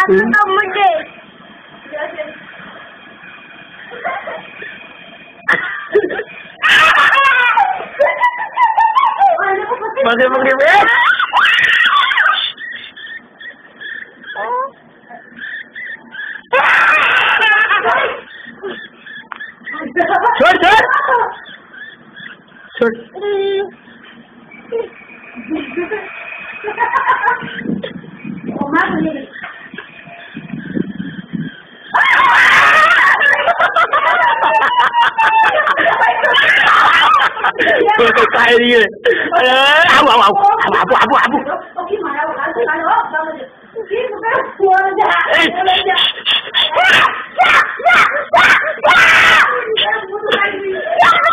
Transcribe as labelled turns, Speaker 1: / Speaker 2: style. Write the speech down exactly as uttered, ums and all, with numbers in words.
Speaker 1: kamu deh.
Speaker 2: Masih menggibet. Short, short. Short. Kayak dia. Abu, abu, abu, abu, abu, abu. Eh.